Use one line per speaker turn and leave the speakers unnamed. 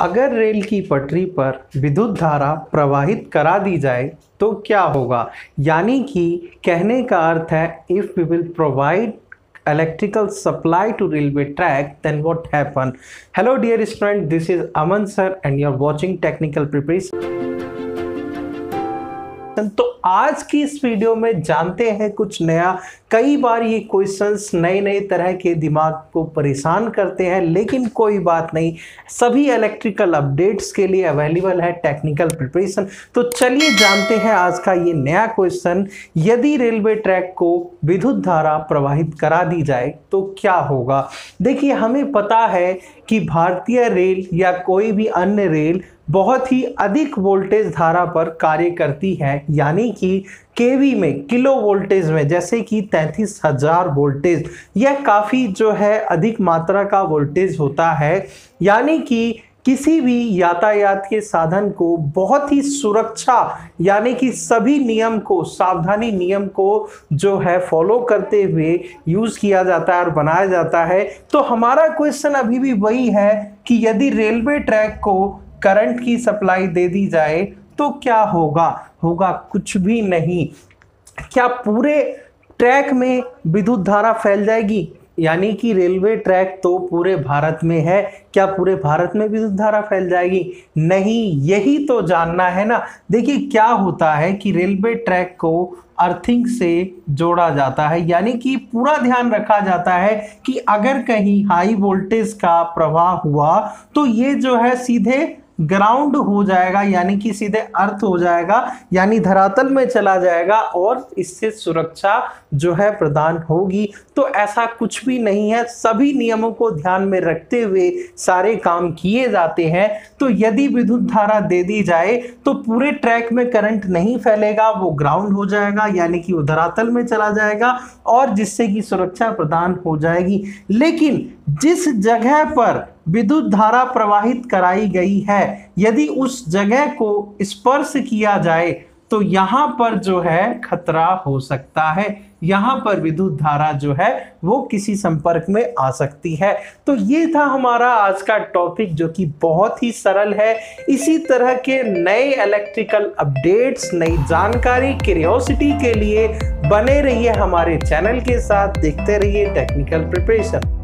अगर रेल की पटरी पर विद्युत धारा प्रवाहित करा दी जाए तो क्या होगा। यानी कि कहने का अर्थ है if we will provide electrical supply to railway track, then what happen? Hello dear student, this is Aman sir and you are watching technical preparation। तो आज की इस वीडियो में जानते हैं कुछ नया। कई बार ये क्वेश्चंस नए तरह के दिमाग को परेशान करते हैं, लेकिन कोई बात नहीं, सभी इलेक्ट्रिकल अपडेट्स के लिए अवेलेबल है टेक्निकल प्रिपरेशन। तो चलिए जानते हैं आज का ये नया क्वेश्चन। यदि रेलवे ट्रैक को विद्युत धारा प्रवाहित करा दी जाए तो क्या होगा। देखिए, हमें पता है कि भारतीय रेल या कोई भी अन्य रेल बहुत ही अधिक वोल्टेज धारा पर कार्य करती है, यानी कि केवी में, किलो वोल्टेज में, जैसे कि 33,000 वोल्टेज। यह काफ़ी जो है अधिक मात्रा का वोल्टेज होता है, यानी कि किसी भी यातायात के साधन को बहुत ही सुरक्षा यानी कि सभी नियम को, सावधानी नियम को जो है फॉलो करते हुए यूज़ किया जाता है और बनाया जाता है। तो हमारा क्वेश्चन अभी भी वही है कि यदि रेलवे ट्रैक को करंट की सप्लाई दे दी जाए तो क्या होगा। होगा कुछ भी नहीं। क्या पूरे ट्रैक में विद्युत धारा फैल जाएगी। यानी कि रेलवे ट्रैक तो पूरे भारत में है, क्या पूरे भारत में विद्युत धारा फैल जाएगी। नहीं, यही तो जानना है ना। देखिए, क्या होता है कि रेलवे ट्रैक को अर्थिंग से जोड़ा जाता है, यानी कि पूरा ध्यान रखा जाता है कि अगर कहीं हाई वोल्टेज का प्रवाह हुआ तो ये जो है सीधे ग्राउंड हो जाएगा, यानी कि सीधे अर्थ हो जाएगा, यानी धरातल में चला जाएगा और इससे सुरक्षा जो है प्रदान होगी। तो ऐसा कुछ भी नहीं है, सभी नियमों को ध्यान में रखते हुए सारे काम किए जाते हैं। तो यदि विद्युत धारा दे दी जाए तो पूरे ट्रैक में करंट नहीं फैलेगा, वो ग्राउंड हो जाएगा, यानी कि वो धरातल में चला जाएगा और जिससे कि सुरक्षा प्रदान हो जाएगी। लेकिन जिस जगह पर विद्युत धारा प्रवाहित कराई गई है, यदि उस जगह को स्पर्श किया जाए तो यहाँ पर जो है खतरा हो सकता है, यहाँ पर विद्युत धारा जो है वो किसी संपर्क में आ सकती है। तो ये था हमारा आज का टॉपिक, जो कि बहुत ही सरल है। इसी तरह के नए इलेक्ट्रिकल अपडेट्स, नई जानकारी, क्यूरियोसिटी के लिए बने रहिए हमारे चैनल के साथ, देखते रहिए टेक्निकल प्रिपरेशन।